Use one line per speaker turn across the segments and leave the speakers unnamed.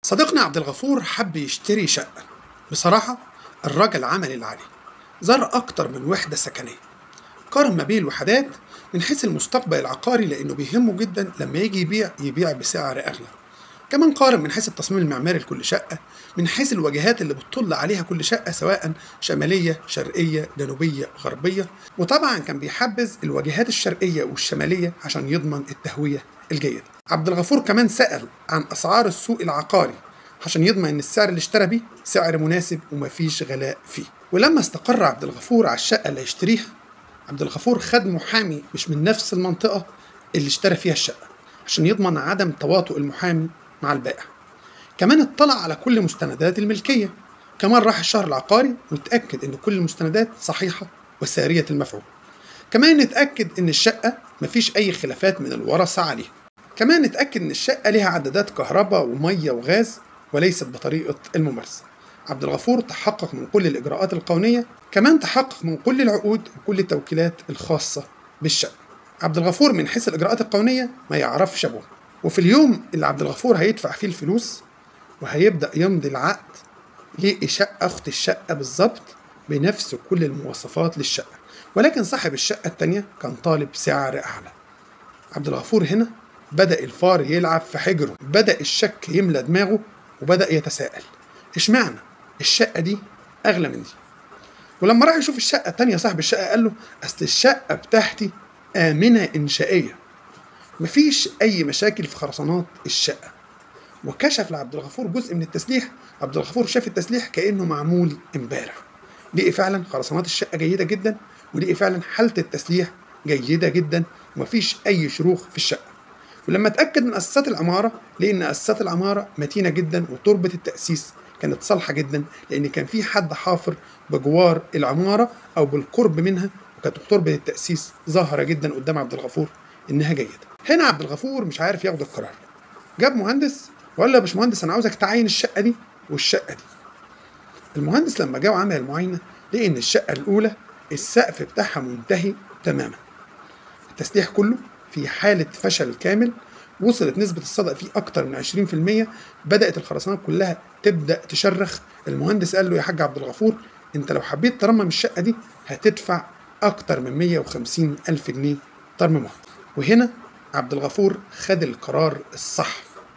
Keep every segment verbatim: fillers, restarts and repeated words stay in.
صديقنا عبد الغفور حب يشتري شقة. بصراحة الراجل عمل اللي عليه، زار أكتر من وحدة سكنية، قارن ما بين الوحدات من حيث المستقبل العقاري لأنه بيهمه جدا لما يجي يبيع يبيع بسعر أغلى. كمان قارن من حيث التصميم المعماري لكل شقة، من حيث الواجهات اللي بتطل عليها كل شقة سواء شمالية شرقية جنوبية غربية، وطبعا كان بيحبذ الواجهات الشرقية والشمالية عشان يضمن التهوية الجيدة. عبد الغفور كمان سأل عن أسعار السوق العقاري عشان يضمن ان السعر اللي اشترى بيه سعر مناسب ومفيش غلاء فيه. ولما استقر عبد الغفور على الشقة اللي هيشتريها، عبد الغفور خد محامي مش من نفس المنطقة اللي اشترى فيها الشقة عشان يضمن عدم تواطؤ المحامي مع البائع. كمان اطلع على كل مستندات الملكية، كمان راح الشهر العقاري واتأكد ان كل المستندات صحيحة وسارية المفعول. كمان نتأكد ان الشقة مفيش اي خلافات من الورثة عليها. كمان نتأكد ان الشقة ليها عدادات كهرباء ومية وغاز وليست بطريقة الممارسة. عبد الغفور تحقق من كل الإجراءات القانونية، كمان تحقق من كل العقود وكل التوكيلات الخاصة بالشقة. عبد الغفور من حيث الإجراءات القانونية ما يعرفش أبوه، وفي اليوم اللي عبد الغفور هيدفع فيه الفلوس وهيبدأ يمضي العقد لقي شقة أخت الشقة بالظبط بنفس كل المواصفات للشقة، ولكن صاحب الشقة التانية كان طالب سعر أعلى. عبد الغفور هنا بدأ الفار يلعب في حجره، بدأ الشك يملى دماغه وبدأ يتساءل اشمعنى الشقة دي أغلى من دي؟ ولما راح يشوف الشقة التانية صاحب الشقة قال له أصل الشقة بتاعتي آمنة إنشائية، مفيش أي مشاكل في خرسانات الشقة. وكشف لعبد الغفور جزء من التسليح، عبد الغفور شاف التسليح كأنه معمول امبارح، لقي فعلا خرسانات الشقة جيدة جدا، ولقي فعلا حالة التسليح جيدة جدا ومفيش أي شروخ في الشقة. ولما اتأكد من أساسات العمارة لقى إن أساسات العمارة متينة جدا، وتربة التأسيس كانت صالحة جدا لأن كان في حد حافر بجوار العمارة أو بالقرب منها، وكانت تربة التأسيس ظاهرة جدا قدام عبد الغفور إنها جيدة. هنا عبد الغفور مش عارف ياخد القرار، جاب مهندس وقال له يا باشمهندس أنا عاوزك تعاين الشقة دي والشقة دي. المهندس لما جه وعمل المعاينة لقى إن الشقة الأولى السقف بتاعها منتهي تماما، التسليح كله في حالة فشل كامل، وصلت نسبة الصدأ فيه أكتر من عشرين في المية، بدأت الخرسانات كلها تبدأ تشرخ. المهندس قال له يا حاج عبد الغفور أنت لو حبيت ترمم الشقة دي هتدفع أكتر من مية وخمسين ألف جنيه ترميمها. وهنا عبد الغفور خد القرار الصح.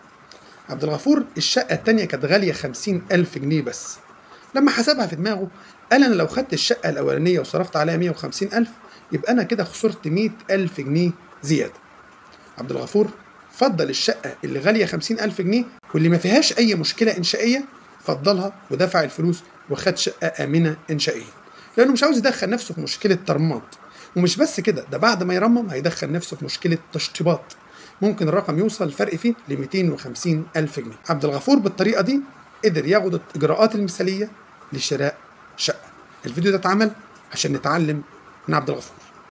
عبد الغفور الشقة التانية كانت غالية خمسين ألف جنيه بس، لما حسبها في دماغه قال أنا لو خدت الشقة الأولانية وصرفت عليها مية وخمسين ألف يبقى أنا كده خسرت مية ألف جنيه زيادة. عبد الغفور فضل الشقة اللي غالية خمسين ألف جنيه واللي ما فيهاش أي مشكلة إنشائية، فضلها ودفع الفلوس وخد شقة آمنة إنشائيا، لأنه مش عاوز يدخل نفسه في مشكلة ترميمات. ومش بس كده، ده بعد ما يرمم هيدخل نفسه في مشكلة تشطيبات، ممكن الرقم يوصل الفرق فيه ل ميتين وخمسين ألف جنيه. عبد الغفور بالطريقة دي قدر ياخد الإجراءات المثالية لشراء شقة. الفيديو ده اتعمل عشان نتعلم من عبد الغفور.